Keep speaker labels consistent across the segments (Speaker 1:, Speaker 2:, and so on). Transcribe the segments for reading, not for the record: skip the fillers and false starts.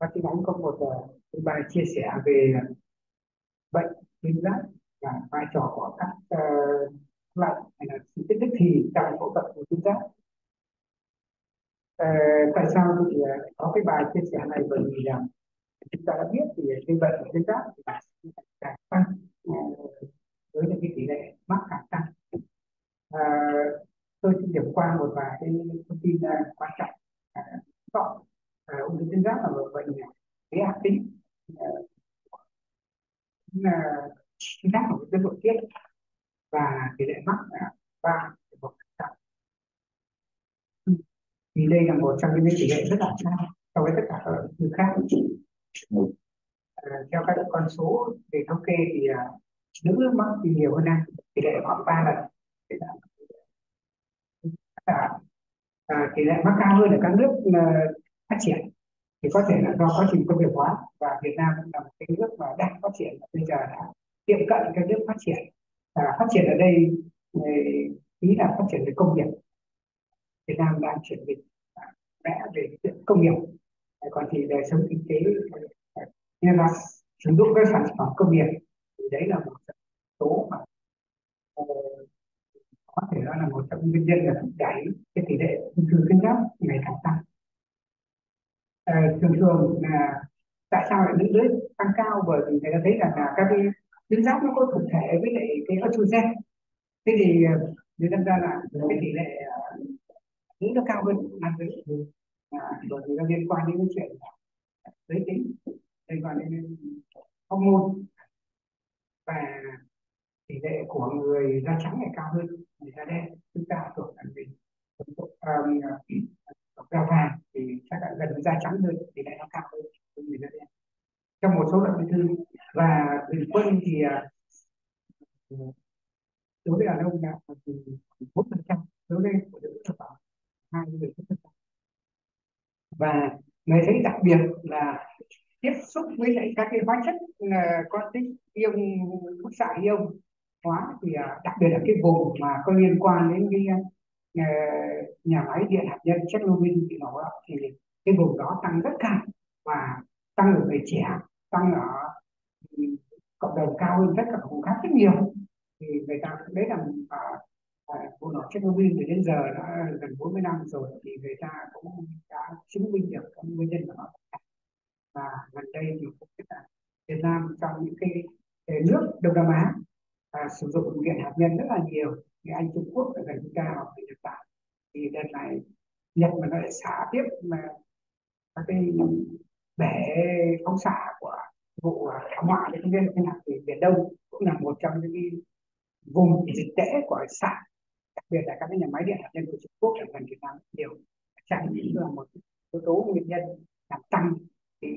Speaker 1: Bác sĩ Ánh có một bài chia sẻ về bệnh tuyến giáp và vai trò của các loại hay là sự tiết tức thì trong phẫu thuật của tuyến giáp. Ờ, Tại sao thì có cái bài chia sẻ này, bởi vì là chúng ta đã biết thì cái bệnh của tuyến giáp thì càng tăng ờ, với lại cái tỷ lệ mắc càng tăng. Ờ, tôi xin điểm qua một vài cái thông tin quan trọng. Gọn ung thư tuyến giáp là một bệnh thế ác tính. Ờ, Tuyến giáp là một cái nội tiết và tỷ lệ mắc là 3,1%. Thì đây là một trong những tỷ lệ rất là cao so với tất cả các ung thư khác. Theo các con số về thống kê thì nữ mắc thì nhiều hơn nam, tỷ lệ khoảng 3 lần. Thế là tỷ lệ mắc cao hơn ở các nước phát triển, thì có thể là do quá trình công nghiệp hóa, và Việt Nam cũng là một cái nước mà đang phát triển, bây giờ đã tiệm cận các nước phát triển. Phát triển ở đây ý là phát triển về công nghiệp. Việt Nam đang chuyển dịch vẽ về công nghiệp. Còn thì đời sống kinh tế như là sử dụng các sản phẩm công nghiệp, thì đấy là một số mà ờ, có thể nói là một trong những nguyên nhân là thúc đẩy cái tỷ lệ ung thư tuyến giáp ngày càng tăng. Thường thường là tại sao lại nữ giới tăng cao, bởi vì người ta thấy rằng là các cái tuyến giáp nó có thực thể với lại cái estrogen. Thế thì người ta ra là cái tỷ lệ nữ nó cao hơn nam giới. Bởi vì nó liên quan đến cái chuyện giới tính, liên quan đến hormone, và tỷ lệ của người da trắng này cao hơn người da đen. Chúng ta thuộc là mình thuộc da vàng thì chắc là gần da trắng hơn, tỷ lệ nó cao hơn người da đen trong một số loại ung thư. Và bình quân thì đối với đàn ông là 4%, đối với phụ nữ là khoảng 24%. Và người thấy đặc biệt là tiếp xúc với lại các cái hóa chất có tính ion, bức xạ ion hóa, thì đặc biệt là cái vùng mà có liên quan đến cái nhà máy điện hạt nhân Chernobyl thì nổ đó, thì cái vùng đó tăng rất cao, và tăng ở người trẻ, tăng ở cộng đồng cao hơn tất cả các vùng khác rất nhiều. Thì người ta đấy là vụ nổ Chernobyl thì đến giờ đã gần 40 năm rồi, thì người ta cũng đã chứng minh được cái nguyên nhân của nó. Và gần đây thì cũng biết là Việt Nam trong những cái nước Đông Nam Á sử dụng điện hạt nhân rất là nhiều, như Anh, Trung Quốc ở gần chúng ta, hoặc là Nhật Bản. Thì đợt này Nhật mà nó lại xả tiếp mà các cái bể phóng xạ của vụ thảm họa thì không biết là thế nào. Thì Biển Đông cũng là một trong những cái vùng dịch tễ của xạ, đặc biệt là các cái nhà máy điện hạt nhân của Trung Quốc ở gần Việt Nam nhiều. Chẳng những là một yếu tố nguyên nhân làm tăng cái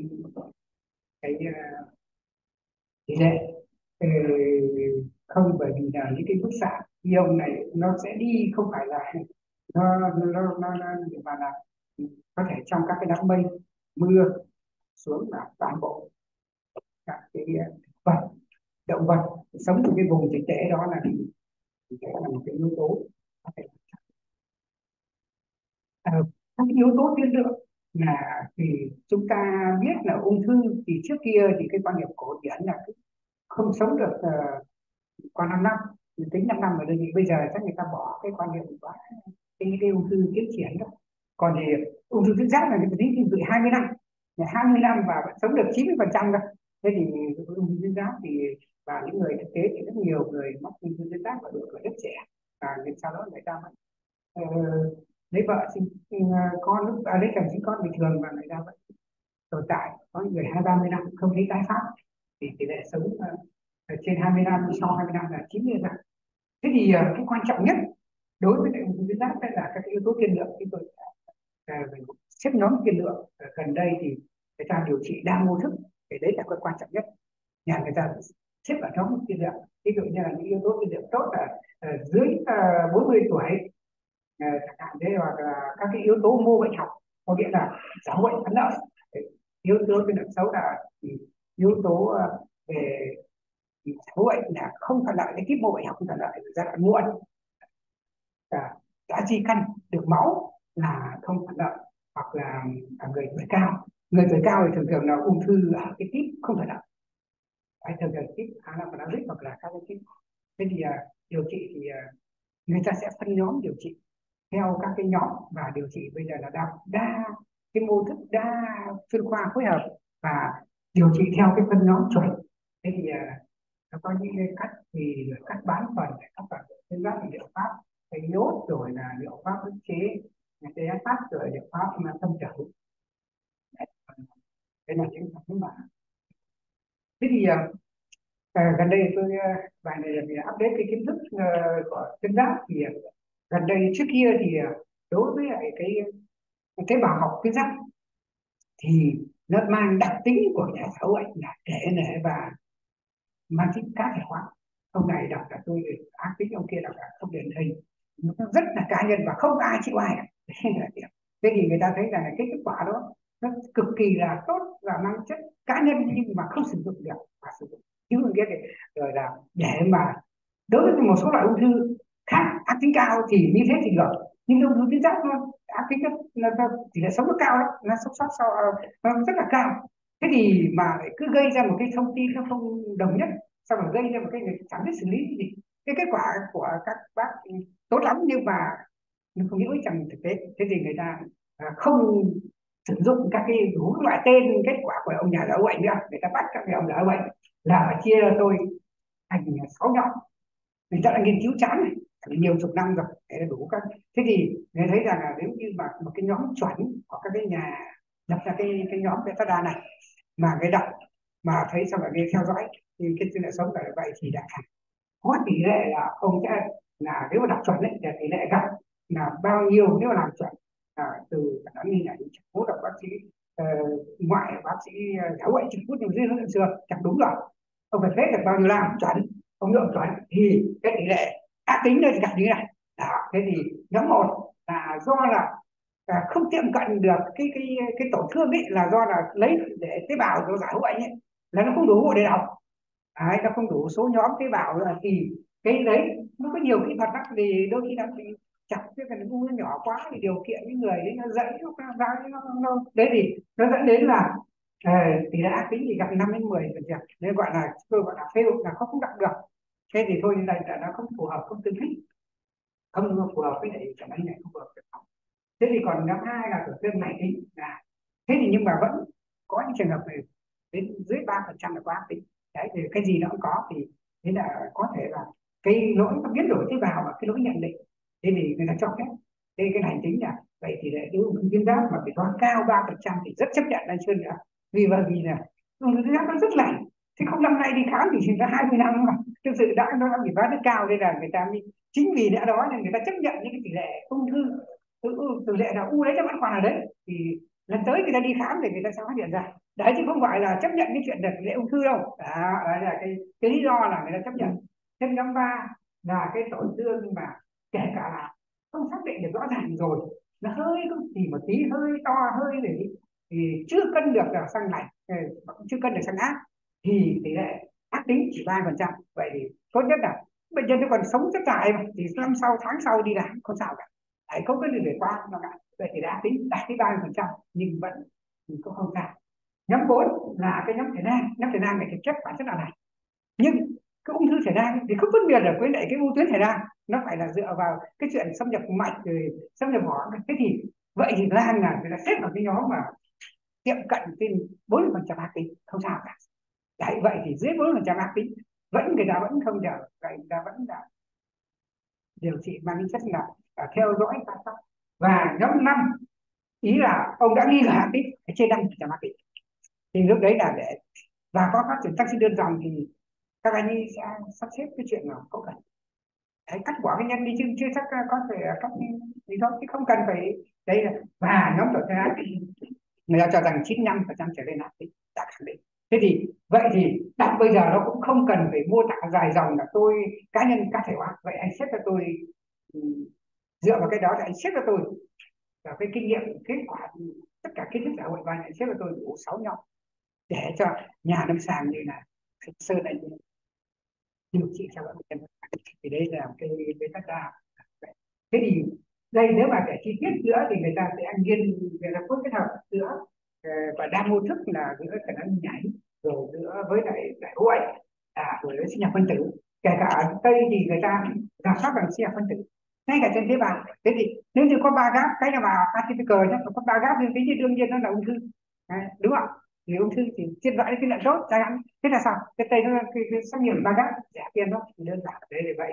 Speaker 1: tỷ lệ ờ, không, bởi vì là những cái bức xạ ion này nó sẽ đi, không phải là nó mà là có thể trong các cái đám mây mưa xuống là toàn bộ các cái vật, động vật sống trong cái vùng dịch tễ đó là sẽ là một cái yếu tố có thể. Ờ, các cái yếu tố tiên lượng là, thì chúng ta biết là ung thư thì trước kia thì cái quan niệm cổ điển là không sống được qua 5 năm, tính 5 năm ở đây, thì bây giờ chắc người ta bỏ cái quan niệm quá cái ung thư tiến triển đó. Còn thì ung thư tuyến giáp là người ta tính từ 20 năm, 20 năm và vẫn sống được 90% đâu. Thế thì ung thư tuyến giáp thì, và những người thực tế thì rất nhiều người mắc ung thư tuyến giáp ở độ tuổi rất trẻ, và sau đó người ta vẫn lấy vợ sinh con, lúc lấy chồng sinh con bình thường, và người ta vẫn tồn tại. Có những người 20-30 năm không thấy tái phát, thì tỷ lệ sống trên 20 năm, sau 20 năm là 90%. Thế thì cái quan trọng nhất đối với ung thư tuyến giáp là các yếu tố tiên lượng. Chúng tôi xếp nhóm tiên lượng gần đây thì người ta điều trị đa mô thức, thì đấy là cái quan trọng nhất. Nhà người ta xếp vào nhóm tiên lượng, ví dụ như là những yếu tố tiên lượng tốt là dưới 40 tuổi, chẳng hạn thế, hoặc là các cái yếu tố mô bệnh học, có nghĩa là giảm bệnh thắng lợi. Yếu tố tiên lượng xấu là yếu tố về giảm bệnh là không thuận lợi, cái kíp mô bệnh học không thuận lợi, giai đoạn muộn. Đã di căn được máu là không thuận lợi, hoặc là ở người tuổi cao Người tuổi cao thì thường thường là ung thư ở cái típ không phải là thường thường típ khá là phải là hoặc là các cái típ. Thế thì điều trị thì người ta sẽ phân nhóm điều trị theo các cái nhóm, và điều trị bây giờ là đa cái mô thức đa chuyên khoa phối hợp và điều trị theo cái phân nhóm chuẩn. Thế thì nó có những cái cắt thì cắt bán phần, cắt phần trên các liệu pháp cái nhốt, rồi là liệu pháp ức chế cái phát, rồi liệu pháp mà tâm trở. Đây là những cái mà thế thì gần đây tôi bài này là để update cái kiến thức của tuyến giáp. Thì gần đây trước kia thì đối với lại cái tế bào học tuyến giáp thì nó mang đặc tính của nhà giáo bệnh là kể nể và mang tính cá thể hóa. Ông này đọc là tôi ác tính, ông kia đọc là không điển hình, nó rất là cá nhân và không ai chịu ai cả. Thế thì người ta thấy rằng là cái kết quả đó nó cực kỳ là tốt và mang chất cá nhân, nhưng mà không sử dụng được và sử dụng thiếu người biết. Rồi là để mà đối với một số loại ung thư khác ác tính cao thì như thế thì được, nhưng ung thư tuyến giáp nó ác tính nó tỷ lệ sống nó cao lắm, nó sống sót sau nó rất là cao. Thế thì mà lại cứ gây ra một cái thông tin nó không đồng nhất, xong rồi gây ra một cái người chẳng biết xử lý gì. Cái kết quả của các bác tốt lắm nhưng mà không hữu ích trong thực tế. Thế thì người ta không sử dụng các cái đủ loại tên kết quả của ông nhà giáo bệnh nữa, người ta bắt các cái ông giáo bệnh là chia ra tôi thành 6 nhóm. Người ta đã nghiên cứu chán này nhiều chục năm rồi để đủ các. Thế thì người thấy rằng là nếu như mà một cái nhóm chuẩn hoặc các cái nhà lập ra cái nhóm beta này mà người đọc mà thấy xong rồi người theo dõi thì cái tỷ lệ sống là vậy thì đã có tỷ lệ là ông sẽ là nếu mà đọc chuẩn đấy thì tỷ lệ gặp là bao nhiêu nếu mà làm chuẩn từ nó như là bố đọc bác sĩ ngoại bác sĩ giáo bệnh trực phút nhiều dưới hướng xưa chẳng đúng rồi. Ông phải phép được bao nhiêu làm chuẩn, ông lượng chuẩn thì cái tỷ lệ ác tính đây thì gặp như thế này đó. Thế thì nhóm một là do là không tiệm cận được cái tổn thương ấy, là do là lấy để tế bào của giải hữu bệnh ấy là nó không đủ để đọc. Đấy, nó không đủ số nhóm tế bào nữa thì cái đấy nó có nhiều kỹ thuật lắm, thì đôi khi là bị chặt cái phần u nó nhỏ quá thì điều kiện những người ấy nó dãy nó đấy thì nó dẫn đến là tỷ lệ ác tính thì gặp 5 đến 10%, nên gọi là tôi gọi là fail, là không đọc được. Thế thì thôi như này là nó không phù hợp, không tương thích, không phù hợp với lại chẳng này không phù hợp. Thế thì còn nhóm hai là tổn thương mãn tính là thế thì nhưng mà vẫn có những trường hợp này đến dưới 3% là quá ác tính. Đấy thì cái gì nó cũng có, thì thế là có thể là cái lỗi nó biến đổi tế bào và cái lỗi nhận định. Thế thì người ta cho phép cái hành tính là vậy thì để ung thư tuyến giáp mà bị toán cao 3% thì rất chấp nhận lên trên nữa. Vì bởi vì là ung thư tuyến giáp nó rất lành. Thế không năm nay đi khám thì chỉ có 20 năm mà thực sự nó đã bị toán rất cao, nên là người ta mới chính vì đã đó nên người ta chấp nhận những cái tỷ lệ ung thư tỷ lệ là u đấy nó vẫn còn ở đấy, thì lần tới người ta đi khám để người ta sẽ phát hiện ra đấy, chứ không phải là chấp nhận cái chuyện là tỷ lệ ung thư đâu. Đó, đấy là cái lý do là người ta chấp nhận. Thêm nhóm ba là cái tổn thương mà kể cả là không xác định được rõ ràng rồi, nó hơi có chỉ một tí hơi to hơi để thì chưa cân được là sang lành, chưa cân được sang ác, thì tỷ lệ ác tính chỉ 3%. Vậy thì tốt nhất là bệnh nhân nó còn sống rất dài mà, thì năm sau tháng sau đi làm không sao cả. Đấy, không có gì để qua nó cả. Vậy thì đã tính đạt cái 30% nhưng vẫn cũng không sao. Nhóm 4 là cái nhóm thể nang. Nhóm thể nang này thì chất bản chất là này, nhưng cái ung thư thể nang thì không phân biệt được với lại cái u tuyến thể nang, nó phải là dựa vào cái chuyện xâm nhập mạch rồi xâm nhập mỏ. Thế thì vậy thì nang là người ta xếp vào cái nhóm mà tiệm cận trên 40% ác tính không sao cả. Đấy, vậy thì dưới 40% ác tính vẫn người ta vẫn không chờ, vậy người ta vẫn là điều trị mang tính chất là theo dõi chăm sóc. Và nhóm 5 ý là ông đã nghi ngờ ác tính trên 5% ác tính thì lúc đấy là để và có phát triển taxi đơn dòng thì các anh ấy sẽ sắp xếp cái chuyện nào có cần đấy, cắt bỏ cái nhân đi chứ chưa chắc có thể cắt gì thôi, chứ không cần phải đây là. Và nhóm tuổi thơ ác tính người ta cho rằng 95% trở lên ác tính đã khẳng định. Thế thì vậy thì đọc bây giờ nó cũng không cần phải mô tả dài dòng là tôi cá nhân cá thể hóa. Vậy anh xếp cho tôi ừ, dựa vào cái đó thì anh xếp cho tôi và cái kinh nghiệm kết quả tất cả kiến thức xã hội và anh xếp cho tôi đủ 6 nhóm để cho nhà lâm sàng như là Sơn này điều trị cho bệnh nhân. Thì đây là cái tất đa. Thế thì đây nếu mà để chi tiết nữa thì người ta sẽ nghiên người ta phối kết hợp giữa và đa mô thức là giữa khả năng nhảy, rồi giữa với lại huệ, rồi với sinh học phân tử. Kể cả ở Tây thì người ta rà soát bằng sinh học phân tử ngay cả trên tế bào. Thế thì nếu như có ba gáp, cái nào mà atypical nhé, có ba gáp dương tính thì đương nhiên nó là ung thư. Đấy, đúng không? Thì ung thư thì trên loại cái lượng tốt chẳng hạn. Thế là sao? Cái tây nó cái xét nghiệm ba gáp rẻ tiền đó, thì đơn giản thế. Thì vậy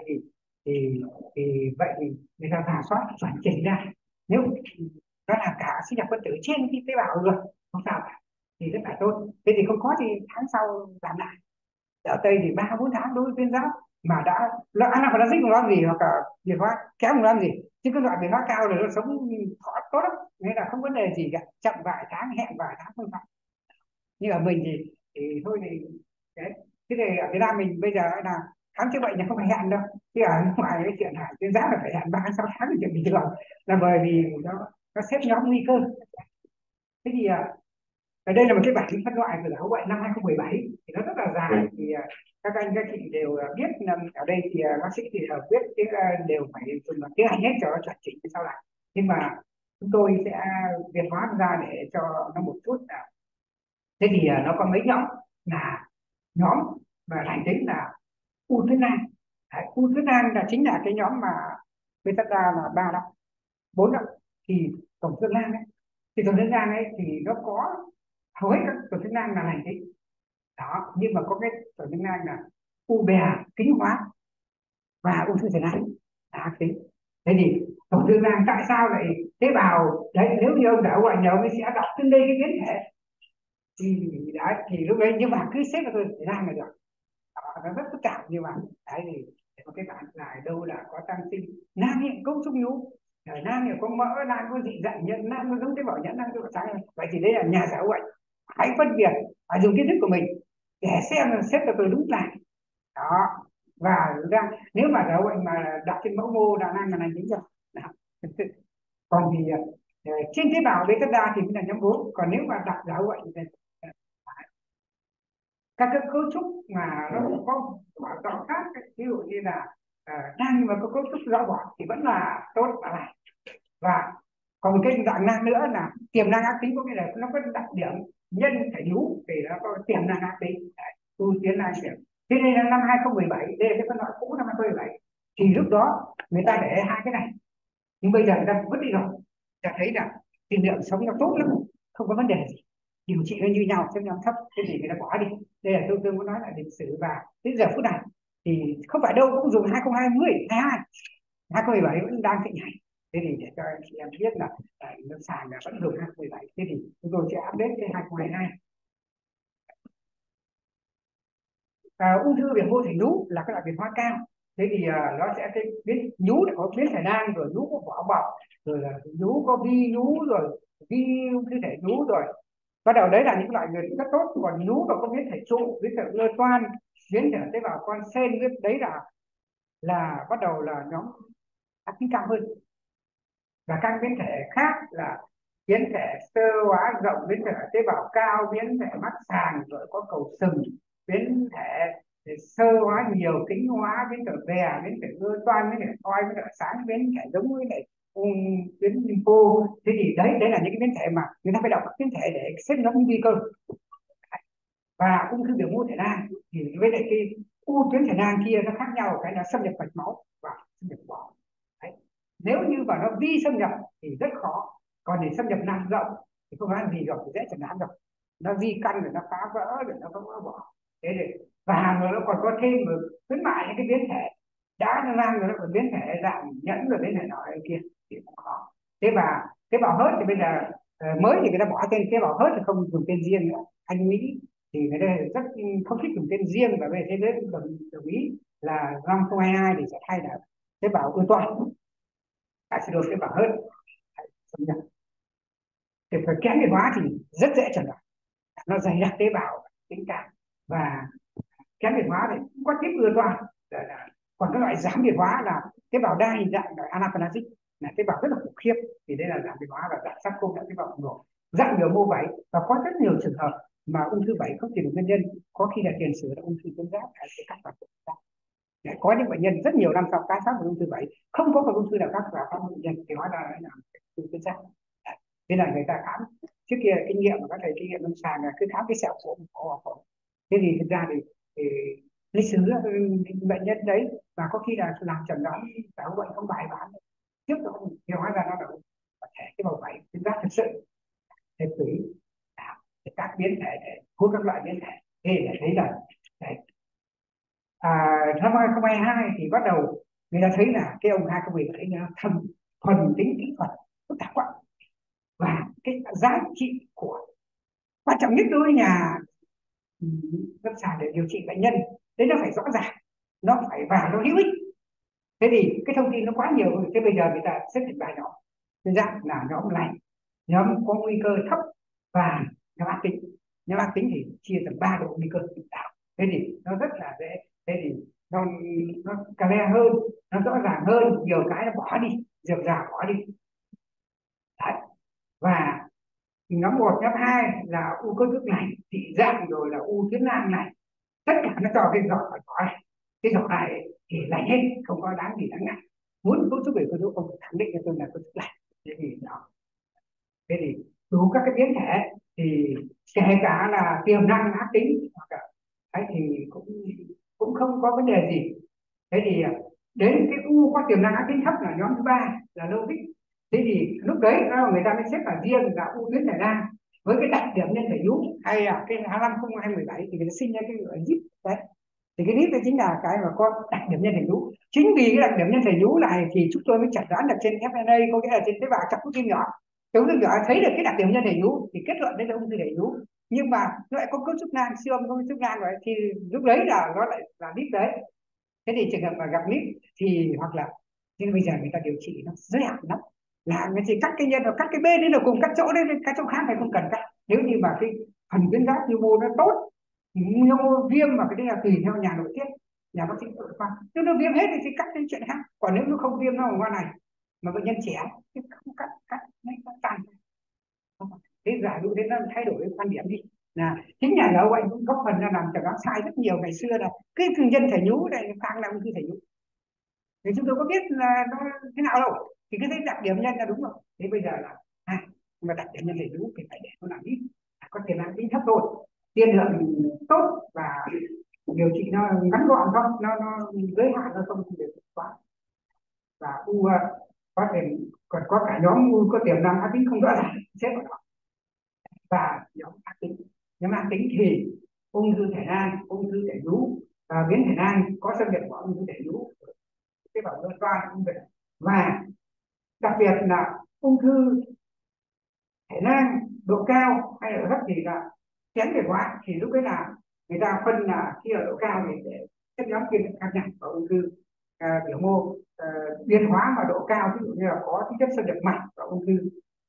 Speaker 1: thì vậy thì người ta rà soát chuẩn chỉnh ra, nếu nó là cả sinh học phân tử trên cái tế bào rồi, không sao cả, thì rất là tốt. Thế thì không có thì tháng sau làm lại. Ở Tây thì 3 4 tháng đối với tuyến giáp mà đã loại anaphylactic không làm gì, hoặc là biệt hóa kém không làm gì, chứ cái loại biệt hóa cao rồi nó sống thọ tốt lắm, nên là không vấn đề gì cả, chậm vài tháng hẹn vài tháng không phải. Nhưng ở mình thì thôi thì đấy. Thế thì ở Việt Nam mình bây giờ là khám chữa bệnh là không phải hẹn đâu, chứ ở nước ngoài cái chuyện hải tuyến giáp là phải hẹn 3 6 tháng là chuyện bình thường, là bởi vì nó xếp nhóm nguy cơ. Thế thì ở đây là một cái bảng phân loại của giáo bệnh năm 2017 thì nó rất là dài, thì các anh các chị đều biết. Ở đây thì bác sĩ thì biết tiếng đều phải dùng bằng tiếng Anh hết cho nó chuẩn chỉnh sau này, nhưng mà chúng tôi sẽ việt hóa ra để cho nó một chút. Thế thì nó có mấy nhóm, là nhóm mà lành tính là u tuyến nang. U tuyến nang là chính là cái nhóm mà beta là 3 4 thì tổn thương nang ấy, thì tổn thương nang ấy thì nó có hầu hết các tổn thương nang là lành tính đó, nhưng mà có cái tổn thương nang là u bè kính hóa và ung thư thể nang là ác tính. Thế thì tổn thương nang tại sao lại tế bào đấy, nếu như ông đã gọi nhớ, ông ấy sẽ đọc trên đây cái biến thể thì đấy, thì lúc đấy nhưng mà cứ xếp vào tôi thể nang là được đó, nó rất phức tạp. Nhưng mà đấy thì có cái bản là đâu là có tăng sinh nang hiện cấu trúc nhú, nang thì có mỡ, nang có dị dạng nhân, nang có giống tế bào nhẫn, nang tế bào trắng. Vậy thì đây là nhà giáo bệnh hãy phân biệt, phải dùng kiến thức của mình để xem là xếp vào tôi đúng lại đó. Và ra nếu mà giáo bệnh mà đặt trên mẫu mô là nang là lành tính rồi đó. Còn thì trên tế bào beta đa thì mới là nhóm 4. Còn nếu mà đặt giáo bệnh thì các cái cấu trúc mà nó có rõ khác, ví dụ như là nang nhưng mà có cấu trúc rõ bỏ thì vẫn là tốt và lành. Và còn một cái dạng nang nữa là tiềm năng ác tính, có nghĩa là nó có đặc điểm nhân thể nhú thì nó có tiềm năng ác tính, tu tiến năng điểm. Thế nên là năm 2017, đây là cái phân loại cũ năm 2017, thì lúc đó người ta để hai cái này, nhưng bây giờ người ta vứt đi rồi. Ta thấy là tiền lượng sống nó tốt lắm, không có vấn đề gì, điều trị nó như nhau, xem nhóm thấp, cái gì người ta bỏ đi. Đây là tôi muốn nói là lịch sử. Và đến giờ phút này thì không phải đâu cũng dùng 2020 22 2017 vẫn đang thịnh hành. Thế thì để cho anh chị em biết là nước sàn là vẫn dùng 2017. Thế thì chúng tôi sẽ update cái 2022. Ung thư biểu mô thể nhú là cái loại biệt hóa cao. Thế thì nó sẽ cái biến nhú để có biến thể nang, rồi nhú có vỏ bọc, rồi là nhú có vi nhú, rồi vi ung thư thể nhú, rồi bắt đầu đấy là những loại người rất tốt. Còn nhú và có biến thể trụ, biến thể lơ toan, biến thể tế bào con sen, đấy là bắt đầu là nhóm ác tính cao hơn. Và các biến thể khác là biến thể sơ hóa rộng, biến thể tế bào cao, biến thể mắc sàn, rồi có cầu sừng, biến thể sơ hóa nhiều, kính hóa, biến thể bè, biến thể cơ toan, biến thể thoi, biến thể sáng, biến thể giống với lại biến lympho. Thế thì đấy là những cái biến thể mà người ta phải đọc các biến thể để xếp nhóm nguy cơ. Và ung thư biểu mô thể nang thì với lại cái u tuyến thể nang kia nó khác nhau, cái là xâm nhập mạch máu và xâm nhập bọ. Nếu như mà nó vi xâm nhập thì rất khó, còn để xâm nhập nang rộng thì không nói gì rồi, thì dễ chẩn đoán rồi. Nó vi căn rồi nó phá vỡ rồi nó có vỡ bỏ. Thế thì và rồi nó còn có thêm một khuyến mại những cái biến thể đã nó nang rồi, nó còn biến thể dạng nhẫn rồi biến thể nọ kia thì cũng khó. Thế và tế bào hớt thì bây giờ mới thì người ta bỏ tên tế bào hớt thì không dùng tên riêng nữa. Anh Mỹ thì người ta rất không thích dùng tên riêng, và về thế giới đồng ý là năm 2022 thì sẽ thay là tế bào ưa toàn acidosis tế bào hớt. Thì phải kém biệt hóa thì rất dễ chẩn đoán, nó dày đặc tế bào tính cả. Và kém biệt hóa thì cũng có tiếp ưa toàn. Còn cái loại giảm biệt hóa là tế bào đa hình dạng là anaphylactic, là tế bào rất là khủng khiếp, thì đây là giảm biệt hóa. Và dạng sắc không là tế bào khổng lồ, dạng biểu mô vảy. Và có rất nhiều trường hợp mà ung thư vảy không tìm được nguyên nhân, có khi là tiền sử là ung thư tuyến giáp hay các hoạt động. Có những bệnh nhân rất nhiều năm sau tái phát với ung thư vảy, không có một ung thư nào khác vào phát bệnh nhân thì hóa ra là ung thư tuyến giáp. Thế là người ta khám trước kia kinh nghiệm mà các thầy kinh nghiệm lâm sàng là cứ khám cái sẹo phổi. Thế thì thực ra thì lịch sử bệnh nhân đấy, và có khi là làm chẩn đoán cả bệnh không bài bản trước rồi, thì hóa ra nó là có thể cái bầu vẩy thực ra thực sự thể tủy các biến thể để hút các loại biến thể. Thế để thấy rằng đấy, năm 2022 thì bắt đầu người ta thấy là cái ông 2017 thấy nó thuần tính kỹ thuật phức tạp quá, và cái giá trị của quan trọng nhất đối với nhà lâm sàng để điều trị bệnh nhân đấy nó phải rõ ràng, nó phải vào nó hữu ích. Thế thì cái thông tin nó quá nhiều rồi, thế bây giờ người ta xếp thành ba nhóm. Thực ra là nhóm lành, nhóm có nguy cơ thấp, và nhóm ác tính. Nhóm ác tính thì chia thành 3 độ nguy cơ tự tạo. Thế thì nó rất là dễ, thế thì nó clear hơn, nó rõ ràng hơn, nhiều cái nó bỏ đi, dược rào bỏ đi. Đấy. Và nhóm 1, nhóm 2 là u cốt nước này, dị dạng, rồi là u tuyến nang này, tất cả nó cho cái giỏ này. Cái giỏ này thì lành hết, không có đáng gì đáng ngại. Muốn cấu trúc về cấu trúc, ông khẳng định cho tôi là cấu trúc lành. Thế thì đủ các cái biến thể thì kể cả là tiềm năng ác tính hoặc là đấy thì cũng không có vấn đề gì. Thế thì đến cái u có tiềm năng ác tính thấp là nhóm thứ 3 là lâu tích. Thế thì lúc đấy người ta mới xếp vào riêng là u tuyến thể nang với cái đặc điểm nhân thể nhú, hay là cái H50217 thì người ta sinh ra cái gọi là zip đấy. Thì cái zip đấy chính là cái mà có đặc điểm nhân thể nhú. Chính vì cái đặc điểm nhân thể nhú này thì chúng tôi mới chẩn đoán được trên FNA, có nghĩa là trên tế bào trong kim nhỏ. Chúng tôi thấy được cái đặc điểm nhân thể nhú thì kết luận đây là ung thư thể nhú, nhưng mà nó lại có cấu trúc nang, siêu âm có cấu trúc nang rồi, thì lúc đấy là nó lại là lít đấy. Thế thì trường hợp mà gặp lít thì hoặc là, nhưng bây giờ người ta điều trị nó giới hạn lắm, là người chỉ cắt cái nhân và cắt cái bên đấy là cùng cắt chỗ đấy, các chỗ khác thì không cần cắt. Nếu như mà cái phần tuyến giáp nhu mô nó tốt, nhu mô viêm mà cái đấy là tùy theo nhà nội tiết, nhà bác sĩ nội khoa. Nếu nó viêm hết thì cắt cái chuyện khác, còn nếu nó không viêm nó ở ngoài này mà bệnh nhân trẻ thì không cắt nó tan. Thế giả dụ thế nó thay đổi quan điểm đi, là chính nhà lâu anh cũng góp phần là làm chẩn đoán sai rất nhiều. Ngày xưa là cái thường nhân thể nhú này càng làm ung thư thể nhú, thì chúng tôi có biết là nó thế nào đâu, thì cái đặc điểm nhân là đúng rồi. Thế bây giờ là mà đặc điểm nhân thể nhú thì phải để nó làm ít, có thể là tính thấp thôi, tiên lượng tốt, và điều trị nó ngắn gọn không, nó giới hạn, nó không được quá. Và u có thể còn có cả nhóm u có tiềm năng ác tính không rõ ràng xếp vào đó. Và nhóm ác tính thì ung thư thể nang, ung thư thể nhú, và biến thể nang có xâm nhập vào ung thư thể nhú, tế bào cơ toan ung thư. Và đặc biệt là ung thư thể nang độ cao hay là thấp thì là kém biệt hóa, thì lúc đấy là người ta phân là khi ở độ cao thì để chất nhóm kia khác nhau. Và ung thư biểu mô biến hóa mà độ cao, ví dụ như là có tính chất xâm nhập mạnh, và ung thư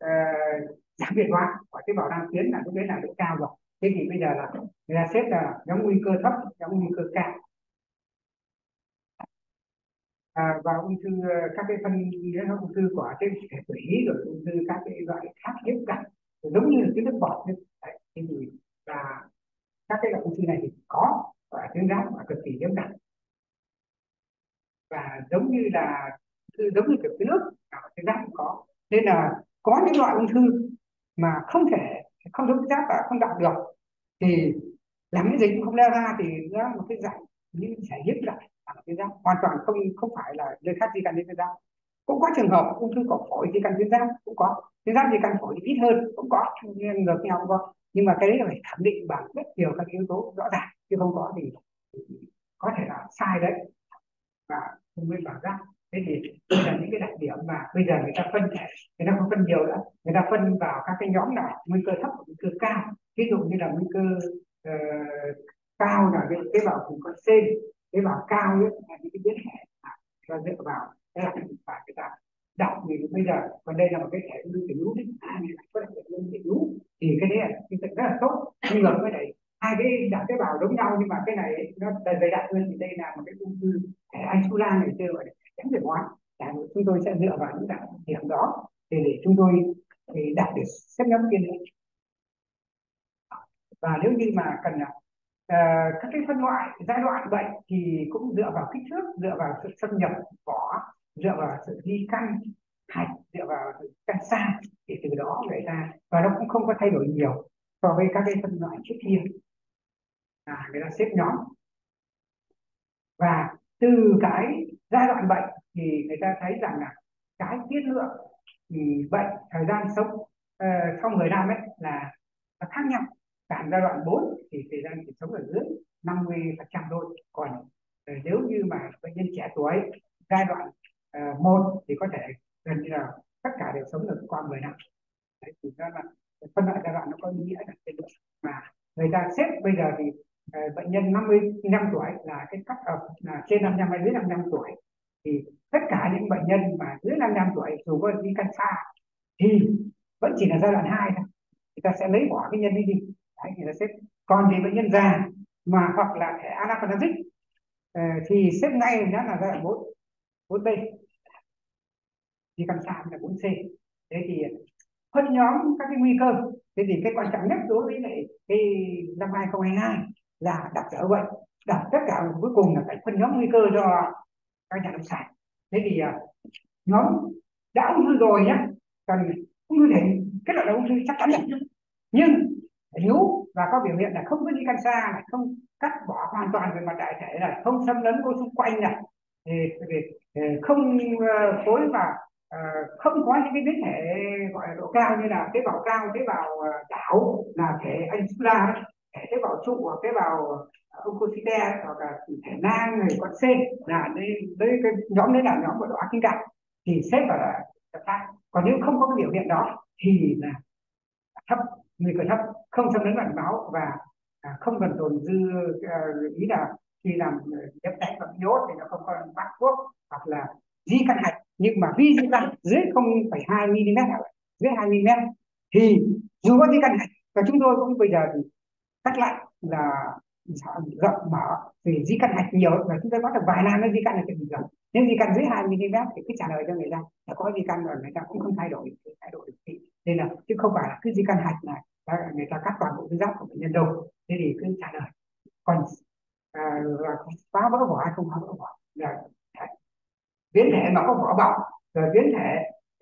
Speaker 1: giảm biệt hóa của tế bào đang tiến là lúc đấy là độ cao rồi. Thế thì bây giờ là người ta xếp là nhóm nguy cơ thấp, nhóm nguy cơ cao. Và ung thư các cái phân ung thư của cái thể tủy, rồi ung thư các cái loại khác hiếm gặp, giống như là cái nước bọt đấy. Thế thì là các cái loại ung thư này thì có và tuyến giáp và cực kỳ hiếm gặp, và giống như kiểu cái nước tuyến giáp cũng có. Nên là có những loại ung thư mà không giống tuyến giáp và không gặp được, thì làm cái gì cũng không leo ra, thì nó là một cái dạng như thể hiếm gặp ở tuyến giáp, hoàn toàn không phải là nơi khác di căn đến tuyến giáp. Cũng có trường hợp ung thư cổ phổi di căn tuyến giáp, cũng có tuyến giáp di căn phổi thì ít hơn, cũng có, nhưng ngược nhau cũng có. Nhưng mà cái đấy là phải khẳng định bằng rất nhiều các yếu tố rõ ràng, chứ không có thì có thể là sai đấy, và không nên bảo giác. Thế thì đây là những cái đặc điểm mà bây giờ người ta phân thể, người ta không phân nhiều nữa, người ta phân vào các cái nhóm là nguy cơ thấp và nguy cơ cao. Ví dụ như là nguy cơ cao là cái tế bào cùng con sen, tế bào cao ấy là những cái biến thể và dựa vào cái là phải người ta đọc. Vì bây giờ còn đây là một cái thể ung thư thể nhú, có đặc điểm ung thư thể nhú thì cái đấy là cái rất là tốt. Nhưng mà cái này hai cái dạng tế bào giống nhau, nhưng mà cái này nó dày đặc hơn, thì đây là một cái ung thư thể Anchula này chưa gọi là kém biệt hóa. Chúng tôi sẽ dựa vào những đặc điểm đó để chúng tôi đạt được xét nhóm tiên lượng. Và nếu như mà cần các cái phân loại giai đoạn bệnh thì cũng dựa vào kích thước, dựa vào sự xâm nhập vỏ, dựa vào sự di căn hạch dựa vào canxi thì từ đó người ta, và nó cũng không có thay đổi nhiều so với các cái phân loại trước kia. Người ta xếp nhóm, và từ cái giai đoạn bệnh thì người ta thấy rằng là cái tiết lượng bệnh, thời gian sống trong 10 năm ấy là nó khác nhau. Cả giai đoạn 4 thì thời gian chỉ sống ở dưới 50% thôi, còn nếu như mà bệnh nhân trẻ tuổi giai đoạn 1 thì có thể gần như là tất cả đều sống được qua 10 năm. Đấy, thì đó là phân loại giai đoạn nó có ý nghĩa là cái mà người ta xếp bây giờ thì bệnh nhân 55 tuổi là cái cấp là trên 55 hay dưới 55 tuổi, thì tất cả những bệnh nhân mà dưới 55 tuổi dù có di căn xa thì vẫn chỉ là giai đoạn 2 thôi, người ta sẽ lấy bỏ cái nhân đi. Đấy, người ta xếp. Còn thì bệnh nhân già mà hoặc là thẻ anaphylactic thì xếp ngay đó là giai đoạn 4, 4B, di căn xa là 4C. Thế thì phân nhóm các cái nguy cơ. Thế thì cái quan trọng nhất đối với lại cái năm 2022 là đặt ở vậy, đặt tất cả cuối cùng là phải phân nhóm nguy cơ cho các nhà lâm sản. Thế thì nhóm đã ung thư rồi nhé, cần ung thư thể kết luận là ung thư chắc chắn được, nhưng nếu và có biểu hiện là không có di căn xa này, không cắt bỏ hoàn toàn về mặt đại thể, là không xâm lấn vô xung quanh này, không phối và không có những cái biến thể gọi là độ cao như là tế bào cao, tế bào đảo là thể Anisula, thể tế bào trụ hoặc tế bào oncocyte, hoặc là thể nang này, con sen, là đây cái nhóm đấy là nhóm của độ ác tính cao thì xếp vào là thấp. Còn nếu không có cái biểu hiện đó thì là thấp, nguy cơ thấp, không xâm lấn mạch máu và không cần tồn dư, ý là khi làm ghép cánh và iốt thì nó không có bắt thuốc, hoặc là di căn hạch nhưng mà vi di căn dưới 0,2 mm, dưới 2 mm thì dù có di căn hạch, và chúng tôi cũng bây giờ thì cắt lại là rộng mở vì di căn hạch nhiều, và chúng tôi có được vài năm nó di căn là chuyện bình thường. Nếu di căn dưới 2 mm thì cứ trả lời cho người ta là có di căn rồi, người ta cũng không thay đổi được. Nên là chứ không phải là cứ di căn hạch này người ta cắt toàn bộ tuyến giáp của bệnh nhân đâu. Thế thì cứ trả lời. Còn là phá vỡ vỏ hay không phá vỡ vỏ, là biến thể mà có vỏ bọc, rồi biến thể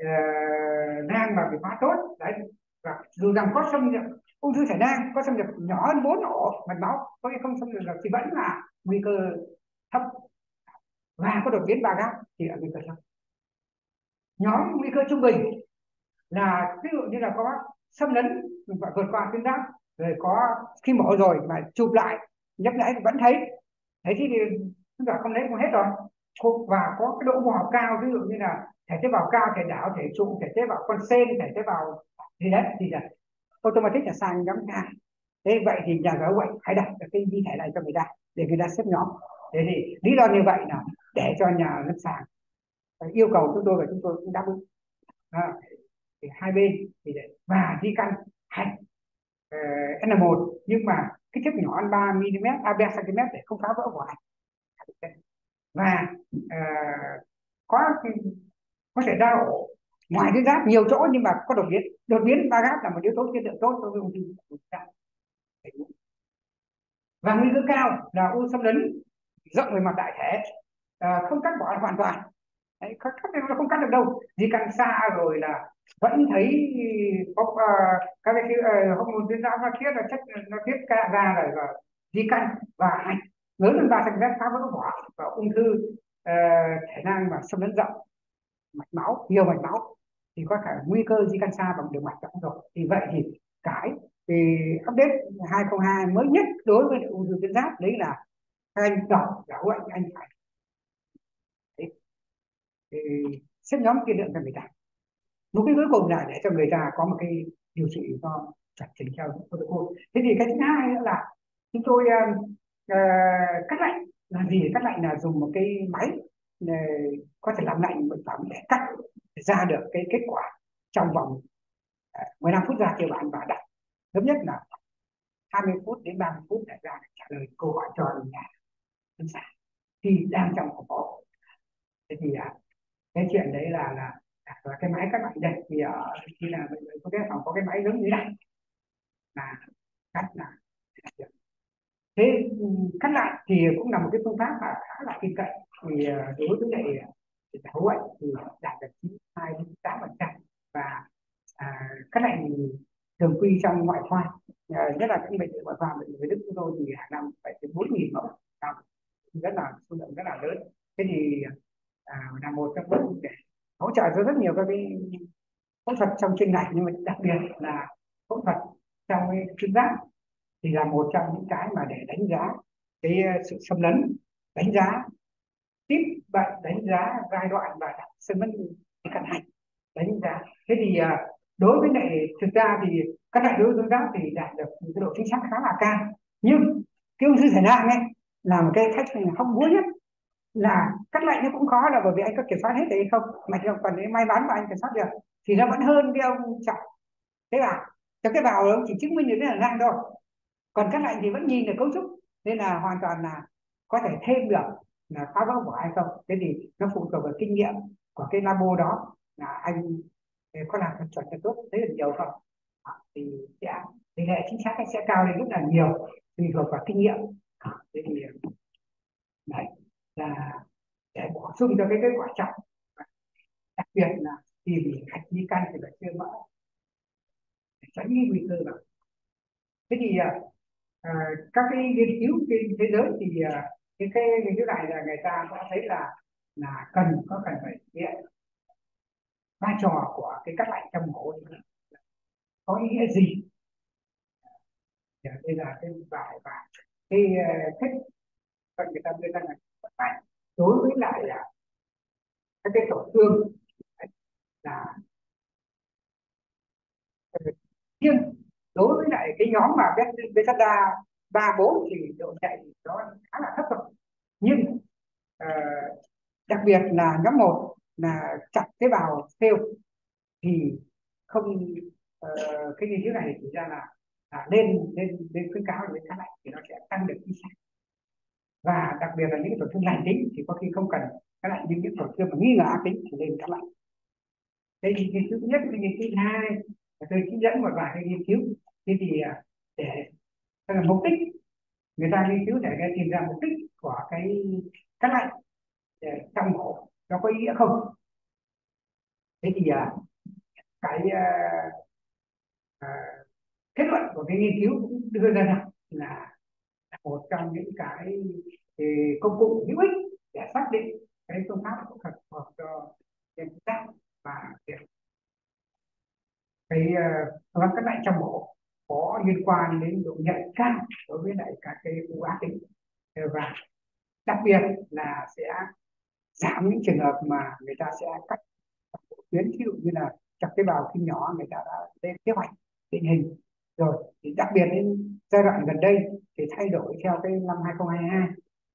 Speaker 1: nang mà bị phá tốt đấy, và dù rằng có xâm nhập ung thư thể nang, có xâm nhập nhỏ hơn 4 ổ mạch máu, có cái không xâm nhập được thì vẫn là nguy cơ thấp, và có đột biến ba gáp thì là nguy cơ thấp. Nhóm nguy cơ trung bình là ví dụ như là có xâm lấn và vượt qua tuyến giáp, rồi có khi mổ rồi mà chụp lại nhấp nháy vẫn thấy, thế thì chúng ta không lấy không hết rồi. Và có cái độ hóa học cao, ví dụ như là thể tế bào cao, thể đảo, thể trụ, thể tế bào con sen, thể tế bào gì đấy thì là automatic là sang nhóm A. Thế vậy thì nhà giáo vậy hãy đặt cái vi thể này cho người ta để người ta xếp nhóm. Thế thì lý do như vậy là để cho nhà lâm sàng yêu cầu chúng tôi và chúng tôi cũng đáp ứng. Thì hai bên thì để, và di căn hạch N1 nhưng mà kích thước nhỏ hơn 3 mm, 3 cm để không phá vỡ vỏ hạch. Và có có thể đau ổ ngoài tuyến giáp nhiều chỗ nhưng mà có đột biến ba gáp là một yếu tố tiên lượng tốt đối với ung thư. Và nguy cơ cao là u xâm lấn rộng về mặt đại thể, không cắt bỏ hoàn toàn. Đấy, cắt nó không cắt được đâu, di căn xa rồi là vẫn thấy có các cái hormone tuyến giáp nó tiết là chất, nó tiết ra rồi, và di căn và hạch lớn hơn 3 cm phá vỡ vỏ, và ung thư thể nang mà xâm lấn rộng mạch máu, nhiều mạch máu thì có cả nguy cơ di căn xa bằng đường mạch rộng rồi. Thì vậy thì cái thì update 2022 mới nhất đối với ung thư tuyến giáp đấy là các anh đọc giáo vậy anh phải xếp nhóm tiên lượng cho người ta. Một cái cuối cùng là để cho người ta có một cái điều trị cho chuẩn chỉnh theo protocol. Thế thì cái thứ hai nữa là chúng tôi cắt lạnh. Là gì? Cắt lạnh là dùng một cái máy có thể làm lạnh bệnh phẩm để cắt ra được cái kết quả trong vòng 15 phút ra cơ bản, và đặt sớm nhất là 20 phút đến 30 phút để ra trả lời câu hỏi cho nhà lâm sàng khi đang trong cuộc họp. Thế thì cái chuyện đấy là cái máy cắt lạnh đây thì khi là có cái phòng có cái máy giống như này là cắt là thế. Cắt lại thì cũng là một cái phương pháp mà khá là tin cậy, thì đối với lại hấu bệnh thì đạt được 92-98%. Và các lệnh thường quy trong ngoại khoa, nhất là các bệnh viện ngoại khoa, bệnh viện Đức chúng tôi thì hàng năm phải tới 4.000 mẫu năm, rất là số lượng rất là lớn. Thế thì là một trong những để hỗ trợ cho rất nhiều các cái phẫu thuật trong chuyên ngành, nhưng mà đặc biệt là phẫu thuật trong cái tuyến giáp thì là một trong những cái mà để đánh giá cái sự xâm lấn, đánh giá tiếp bệnh, đánh giá giai đoạn và xâm lấn cận hành, đánh giá. Thế thì đối với lại thực ra thì các loại đối với giáp thì đạt được cái độ chính xác khá là cao, nhưng cái ung thư thể nặng ấy là một cái khách hóc búa nhất, là các loại nó cũng khó, là bởi vì anh có kiểm soát hết đấy không, mà còn cái may mắn mà anh kiểm soát được thì nó vẫn hơn cái ông trọng tế bào. Cái bào ông chỉ chứng minh được là nặng thôi, còn các loại thì vẫn nhìn được cấu trúc, nên là hoàn toàn là có thể thêm được là phá vỡ bỏ hay không. Thế thì nó phụ thuộc vào kinh nghiệm của cái labo đó, là anh có làm thật chuẩn thật tốt thế là nhiều không. Thì sẽ tỷ lệ chính xác sẽ cao lên rất là nhiều, tùy thuộc vào kinh nghiệm. Thế thì đấy là để bổ sung cho cái quả trọng, đặc biệt là tìm hạch di căn thì phải chưa mỡ để tránh cái nguy cơ đó. Thế thì các cái nghiên cứu trên thế giới thì cái nghiên cứu này là người ta có thấy là cần phải hiện vai trò của cái cắt lạnh trong mổ có ý nghĩa gì. Đây là cái bài và cái cách người ta đưa ra là đối với lại là các cái tổn thương là riêng đối với lại cái nhóm mà beta 3 4 thì độ chạy nó khá là thấp rồi, nhưng uh, đặc biệt là nhóm 1 là chặt tế bào cell thì không, cái nghiên cứu này chỉ ra là nên khuyến cáo với khá lạnh thì nó sẽ tăng được chính xác. Và đặc biệt là những tổn thương lành tính thì có khi không cần các lạnh, nhưng những tổn thương mà nghi ngờ ác tính thì nên các lạnh. Đây thì nghiên cứu thứ nhất. Nghiên cứu thứ hai tôi chỉ dẫn một vài cái nghiên cứu. Thế thì để là mục đích người ta nghiên cứu để tìm ra mục đích của cái cắt lạnh trong mổ nó có ý nghĩa không. Thế thì cái kết luận của cái nghiên cứu cũng đưa ra rằng là một trong những cái công cụ hữu ích để xác định cái phương pháp phẫu thuật phù hợp cho nhân tác, và cái phương pháp cắt lạnh trong mổ có liên quan đến độ nhạy cao đối với lại các cái u ác tính, và đặc biệt là sẽ giảm những trường hợp mà người ta sẽ cắt tuyến, ví dụ như là chọc tế bào kim nhỏ, người ta đã lên kế hoạch định hình rồi. Thì đặc biệt đến giai đoạn gần đây thì thay đổi theo cái năm 2022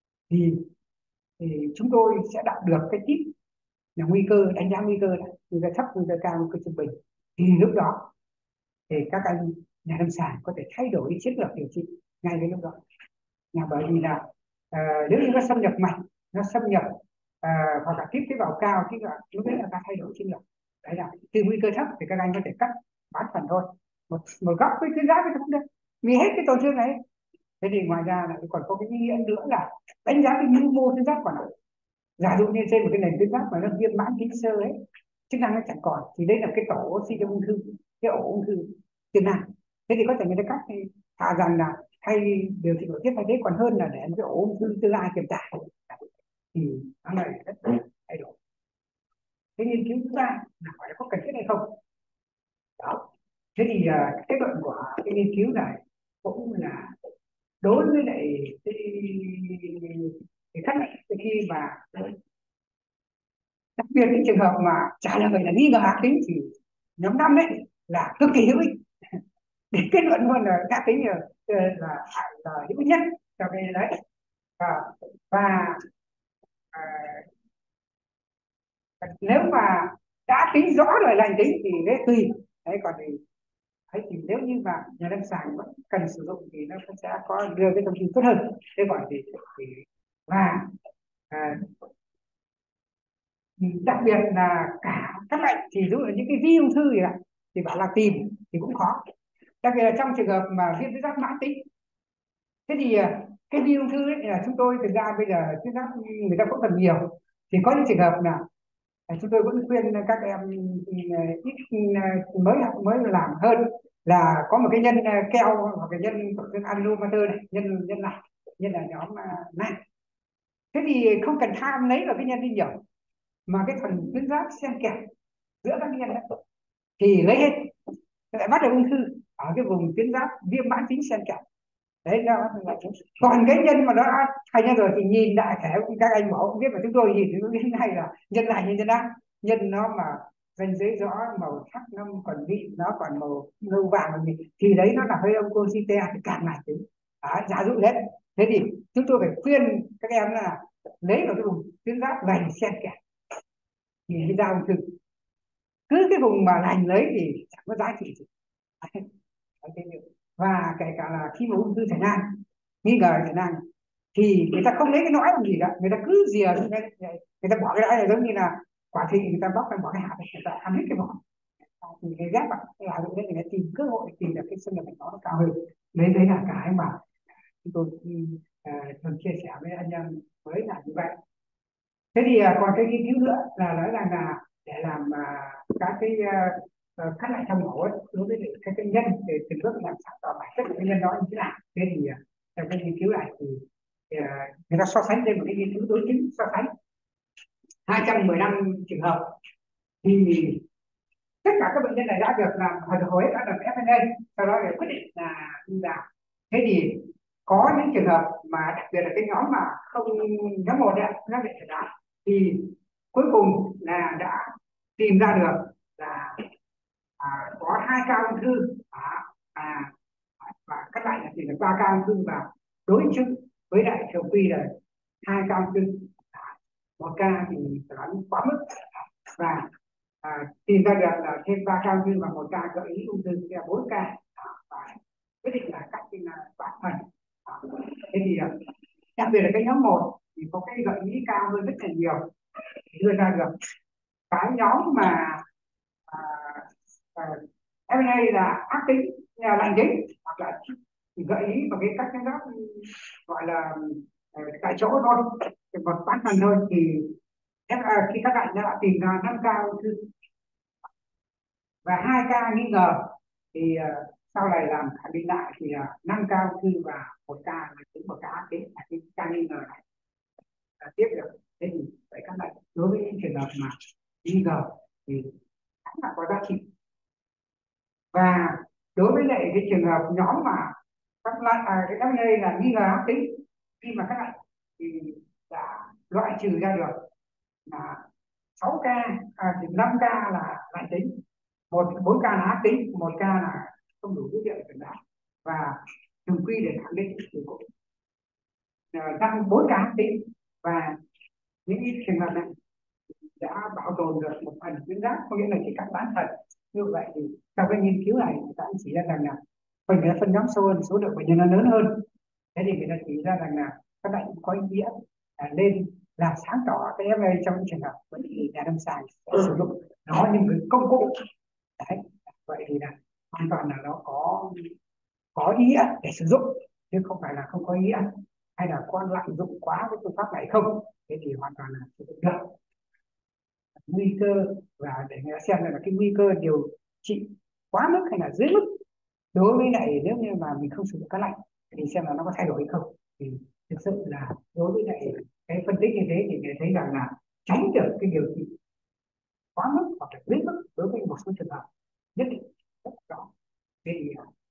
Speaker 1: thì chúng tôi sẽ đạt được cái tip là nguy cơ, đánh giá nguy cơ này, nguy cơ thấp, nguy cơ cao, nguy cơ trung bình. Thì lúc đó thì các anh nhà lâm sàng có thể thay đổi chiến lược điều trị ngay đến lúc đó, là bởi vì là nếu như nó xâm nhập mạnh, nó xâm nhập hoặc là tiếp tế bào cao thì lúc đấy là ta thay đổi chiến lược. Đấy là từ nguy cơ thấp thì các anh có thể cắt bán phần thôi, một góc với tuyến giáp thì không được, vì hết cái tổn thương này. Thế thì ngoài ra là còn có cái ý nghĩa nữa là đánh giá cái nhu mô tuyến giáp của nó. Giả dụ như trên một cái nền tuyến giáp mà nó viêm mãn tính sơ ấy, chức năng nó chẳng còn, thì đây là cái tổ oxy trong ung thư, cái ổ ung thư tiềm năng. Thế thì có thể người ta cắt thì hạ rằng là hay điều trị nội tiết thay thế còn hơn là để cái ổ ung thư tương lai tiềm tàng, thì nó này rất thay đổi. Cái nghiên cứu thứ ba là phải có cần thiết hay không đó. Thế thì kết luận của cái nghiên cứu này cũng là đối với lại cái khách khi mà đặc biệt những trường hợp mà trả lời là nghi ngờ ác tính thì nhóm 5 đấy là cực kỳ hữu ích để kết luận luôn là ác tính là hữu ích nhất cho cái đấy. Và à, nếu mà đã tính rõ rồi lành tính thì đấy tùy. Đấy còn thì nếu như mà nhà lâm sàng vẫn cần sử dụng thì nó sẽ có đưa cái thông tin tốt hơn. Thế còn thì và à, đặc biệt là cả các bệnh thì dụ là những cái vi ung thư thì bảo là tìm thì cũng khó, đặc biệt là trong trường hợp mà viêm tuyến giáp mãn tính. Thế thì cái vi ung thư ấy là chúng tôi thực ra bây giờ tuyến giáp người ta phẫu thuật nhiều, thì có những trường hợp là Chúng tôi vẫn khuyên các em ít mới mới làm hơn là có một cái nhân keo hoặc cái nhân của cái alumater này, nhân nhân này, nhân là nhóm này. Thế thì không cần tham lấy vào cái nhân đi nhiều, mà cái phần tuyến giáp xen kẽ giữa các nhân đó thì lấy hết, lại bắt được ung thư ở cái vùng tuyến giáp viêm mãn tính xen kẽ. Đấy nó là còn cái nhân mà nó đã thành nhân rồi thì nhìn đại thể các anh bảo không biết, mà chúng tôi nhìn thì biết ngay là nhân này như nhân đó. Nhân nó mà ranh giới rõ, màu sắc nó còn vị, nó còn màu nâu vàng thì đấy nó là hơi ông coxite thì càng này tính giả dụ hết. Thế thì chúng tôi phải khuyên các em là lấy vào cái vùng tuyến giáp lành xen kẽ thì cái ra ung thư, cứ cái vùng mà lành lấy thì chẳng có giá trị gì. Và kể cả là khi mà ung thư thể nang, nghi ngờ thể nang, thì người ta không lấy cái nõi làm gì cả, người ta cứ rìa người ta bỏ cái nõi này giống như là quả thị, người ta bóc ra bỏ cái hạt, người ta ăn hết cái vỏ thì cái ghép vào cái hạt đấy, người ta tìm cơ hội tìm được cái xâm nhập nó cao hơn. Đấy là cái mà chúng tôi thường chia sẻ với anh em mới là như vậy. Thế thì còn cái nghiên cứu nữa là nói rằng là để làm các cái cắt lại trong mổ ấy, đối với cái nhân để từng bước làm sáng tỏ bản chất của cái nhân đó như thế nào. Thế thì trong cái nghiên cứu này thì người ta so sánh lên một cái nghiên cứu đối chứng, so sánh 215 trường hợp thì tất cả các bệnh nhân này đã được làm hồi đã được FNA, sau đó để quyết định là đi làm. Thế thì có những trường hợp mà đặc biệt là cái nhóm mà không, nhóm một đấy nó bị chẩn đoán thì cuối cùng là đã tìm ra được là có 2 ca ung thư và cắt lại là chỉ được 3 ca ung thư, và đối chứng với lại thường quy là 2 ca ung thư, 1 ca thì đoán quá mức, và tìm ra được là thêm 3 ca ung thư và 1 ca gợi ý ung thư, là 4 ca, và quyết định là cắt trên toàn phần. Thế thì đặc biệt là cái nhóm 1 thì có cái gợi ý cao hơn rất là nhiều, đưa ra được cái nhóm mà MNA là ác tính, là lành tính, hoặc là gợi ý vào cái cách đó gọi là tại chỗ thôi, một bán phần thôi, thì khi các bạn đã tìm ra 5 ca ung thư và 2 ca nghi ngờ, thì sau này làm khẳng định lại thì là 5 ca ung thư và 1 ca là tính, 1 ca ác tính, cái ca nghi ngờ này tiếp được. Thế thì phải các bạn đối với những trường hợp mà nghi ngờ thì khá là có giá trị. Và đối với lại cái trường hợp nhóm mà các loại cái FNA là nghi ngờ ác tính, khi mà các bạn thì đã loại trừ ra được là 6 ca, 5 ca là lành tính, 4 ca là ác tính, 1 ca là không đủ dữ liệu chẩn đoán, và thường quy để khẳng định thì cũng 4 ca ác tính. Và những trường hợp này đã bảo tồn được một phần tuyến giáp, có nghĩa là chỉ cắt bán phần. Như vậy thì trong cái nghiên cứu này người ta cũng chỉ ra rằng là phần người ta phân nhóm sâu hơn, số lượng bệnh nhân nó lớn hơn. Thế thì người ta chỉ ra rằng là các bạn có ý nghĩa nên làm sáng tỏ cái FA trong những trường hợp bệnh lý nhà lâm sàng sử dụng nó như một cái công cụ. Đấy, vậy thì là hoàn toàn là nó có ý nghĩa để sử dụng, chứ không phải là không có ý nghĩa hay là có lạm dụng quá cái phương pháp này không. Thế thì hoàn toàn là sử dụng được. Nguy cơ và để người ta xem là cái nguy cơ điều trị quá mức hay là dưới mức đối với lại nếu như mà mình không sử dụng các lạnh, thì xem là nó có thay đổi hay không. Thì thực sự là đối với lại cái phân tích như thế thì người thấy rằng là tránh được cái điều trị quá mức hoặc là dưới mức đối với một số trường hợp nhất định rất rõ. Thế thì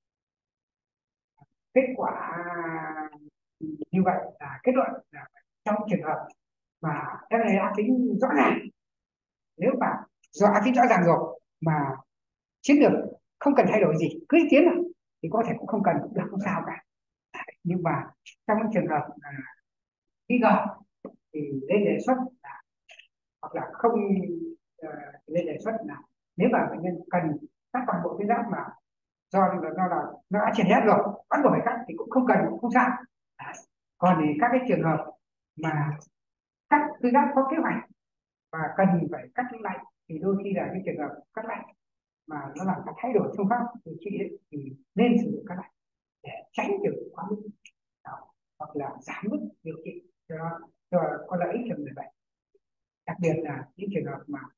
Speaker 1: kết quả như vậy là kết luận là trong trường hợp mà cái này ác tính rõ ràng, nếu mà do ác tính rõ ràng rồi mà chiến lược không cần thay đổi gì, cứ tiến nào thì có thể cũng không cần, cũng được, không sao cả. Nhưng mà trong những trường hợp nghi ngờ thì lên đề xuất là, hoặc là không lên đề xuất là nếu mà bệnh nhân cần cắt toàn bộ tuyến giáp mà do nó đã triển hết rồi, bắt buộc phải cắt thì cũng không cần, cũng không sao. Đấy. Còn thì các cái trường hợp mà cắt tuyến giáp có kế hoạch và cần phải cắt lại thì đôi khi là cái trường hợp cắt lại mà nó làm cả thay đổi phương pháp điều trị thì nên sử dụng các loại để tránh điều trị quá mức đó, hoặc là giảm mức điều trị cho có lợi ích cho người bệnh, đặc biệt là những trường hợp mà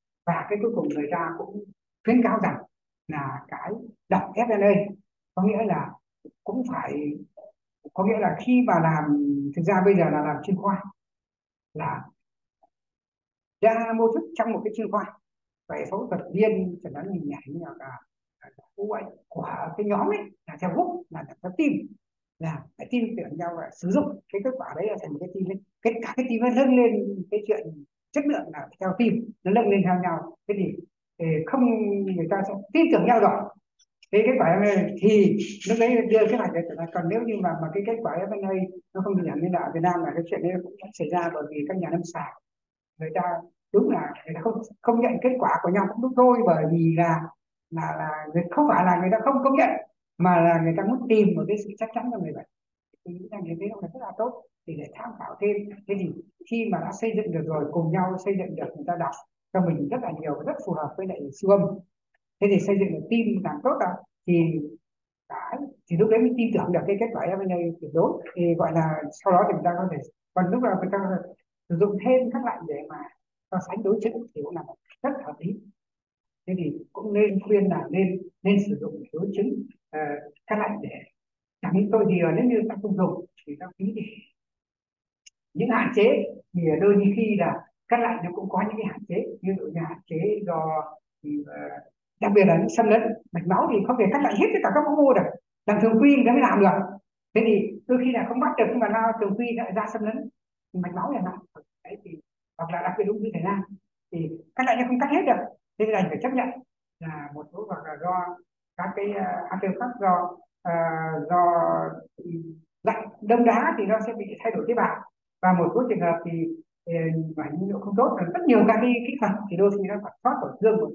Speaker 1: FNA, có nghĩa là cũng phải, có nghĩa là khi mà làm, thực ra bây giờ là làm chuyên khoa, là đa mô thức trong một cái chuyên khoa, vậy phẫu thuật viên chẩn đoán hình ảnh hoặc là u bệnh của cái nhóm ấy là theo group, là theo team, là phải tin tưởng nhau và sử dụng cái kết quả đấy là thành một cái team ấy. Cả cái team nó nâng lên cái chuyện chất lượng là theo team, nó nâng lên theo nhau. Thế thì không, người ta sẽ tin tưởng nhau rồi, cái kết quả M&A thì lúc đấy đưa kế hoạch để. Còn nếu như mà cái kết quả M&A nó không được nhận như là ở Việt Nam, là cái chuyện đấy cũng xảy ra, bởi vì các nhà lâm sàng người ta, đúng là người ta không không nhận kết quả của nhau cũng đúng thôi, bởi vì là người, không phải là người ta không công nhận, mà là người ta muốn tìm một cái sự chắc chắn cho người bệnh. Thì nghĩ rằng như thế là rất là tốt, thì để tham khảo thêm. Thế thì khi mà đã xây dựng được rồi, cùng nhau xây dựng được, người ta đọc cho mình rất là nhiều, rất phù hợp với lại siêu âm. Thế thì xây dựng được team càng tốt đó, thì cái, thì lúc đấy mới tin tưởng được cái kết quả M&A tuyệt đối, thì gọi là sau đó thì người ta có thể, còn lúc nào người ta sử dụng thêm các loại để mà so sánh đối chứng thì cũng là rất hợp lý. Thế thì cũng nên khuyên là nên nên sử dụng đối chứng các loại để chẳng những tôi thì nếu như ta không dùng thì ta phí đi. Những hạn chế thì đôi khi là các loại nó cũng có những cái hạn chế, ví dụ như hạn chế do thì, đặc biệt là những xâm lấn mạch máu thì không thể cắt lại hết tất cả các mô được, làm thường quy nó mới làm được. Thế thì đôi khi là không bắt được, nhưng mà lao thường quy lại ra xâm lấn mạch máu chẳng hạn, đấy thì, hoặc là đặc biệt ung thư thể nang thì cắt lại nó không cắt hết được, thế thì đành phải chấp nhận là một số, hoặc là do các cái artefact, do lạnh đông đá thì nó sẽ bị thay đổi tế bào, và một số trường hợp thì phải nhiên liệu không tốt, là rất nhiều các cái kỹ thuật thì đôi khi nó phải thoát tổn thương một.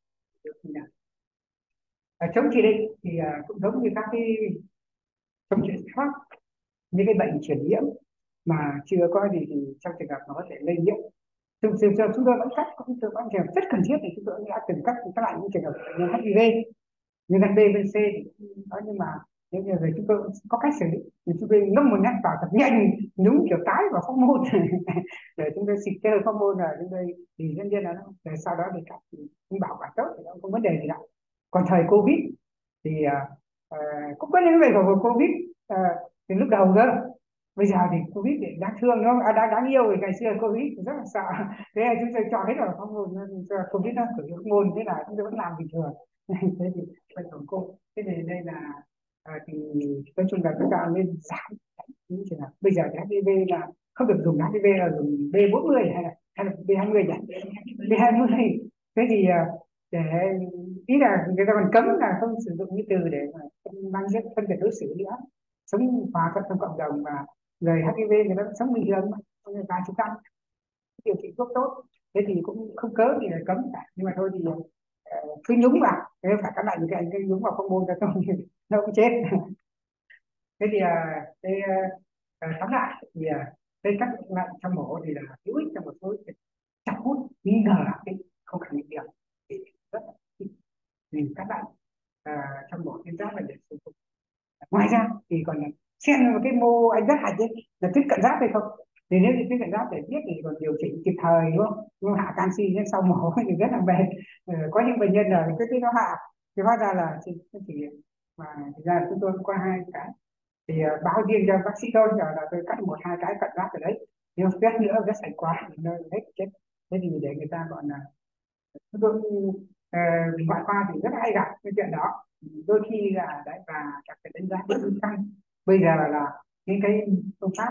Speaker 1: Chống chỉ định thì cũng giống như các cái chống chỉ định khác, những cái bệnh truyền nhiễm mà chưa có gì thì trong trường hợp nó có thể lây nhiễm, chúng tôi vẫn cắt, cũng tôi vẫn trường hợp rất cần thiết thì chúng tôi đã từng cắt các lại những trường hợp bệnh nhân HIV, nhưng B, B, C thì đó. Nhưng mà nếu như về chúng tôi có cách xử lý, thì chúng tôi ngâm một nhát vào thật nhanh, nhúng kiểu tái vào phóc môn để chúng tôi xịt cái phóc môn, rồi chúng tôi thì nhân viên là nó, để sau đó thì cắt thì cũng bảo quản tốt thì không vấn đề gì đâu. Còn thời Covid thì cũng có những người của Covid từ lúc đầu nữa, bây giờ thì Covid thì đáng thương, nó đáng yêu, thì ngày xưa Covid thì rất là sợ, thế là chúng tôi chọn hết rồi phóc môn cho Covid, nó khử phóc môn, thế là chúng tôi vẫn làm bình thường. Thế thì bệnh của cô, thế thì đây là thì nói chung là chúng ta nên giảm những trường hợp. Bây giờ thì HIV là không được dùng HIV, là dùng B40 hay là B20 nhỉ, B20. Thế thì để ý là người ta còn cấm là không sử dụng những từ để mà mang rất phân biệt đối xử nữa, sống hòa thuận trong cộng đồng, và người HIV người ta vẫn sống bình thường mà, vài chục năm điều trị thuốc tốt. Thế thì cũng không cớ gì là cấm cả, nhưng mà thôi thì cứ nhúng vào, thế phải các bạn, những cái anh cứ nhúng vào không môn cho không thì nó cũng chết. Thế thì tóm lại thì đây các loại trong mổ thì là hữu ích trong một số chọc hút nghi ngờ là cái không khẳng định được, thì rất là thích. Thì các bạn trong mổ tuyến giáp là để sử dụng. Ngoài ra thì còn xem một cái mô anh rất hạch ấy là tuyết cận giáp hay không, thì nếu như tuyết cận giáp để biết thì còn điều chỉnh kịp thời, đúng không? Nhưng hạ canxi lên sau mổ thì rất là mệt. Có những bệnh nhân là cái nó hạ thì hóa ra là chỉ mà thực ra chúng tôi qua hai cái thì báo riêng cho bác sĩ thôi, giờ là tôi cắt một hai cái cận giáp ở đấy, nhưng vết nữa vết sạch quá thì nó hết chết. Thế thì để người ta gọi là chúng tôi ngoại khoa thì rất hay gặp cái chuyện đó, đôi khi là đấy, và các cái đánh giá rất căng. Bây giờ là những cái phương pháp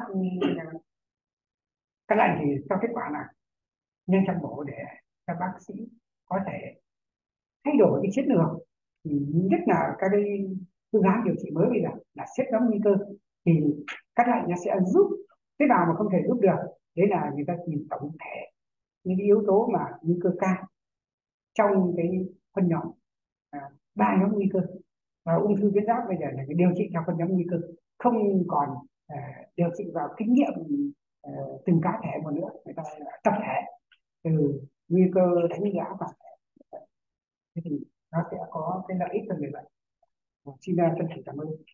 Speaker 1: các lệnh thì cho kết quả là nhanh chóng mổ để các bác sĩ có thể thay đổi cái chiến lược. Thì nhất là các cái phương án điều trị mới bây giờ là xét nhóm nguy cơ, thì các lệnh nó sẽ giúp tế bào mà không thể giúp được, đấy là người ta nhìn tổng thể những cái yếu tố mà nguy cơ cao trong cái phân nhóm ba nhóm nguy cơ. Và ung thư tuyến giáp bây giờ là cái điều trị theo phân nhóm nguy cơ, không còn điều trị vào kinh nghiệm từng cá thể một nữa, người ta tập thể từ nguy cơ đánh giá vào. Thế thì nó sẽ có cái lợi ích cho người bệnh. Xin chân thành cảm ơn.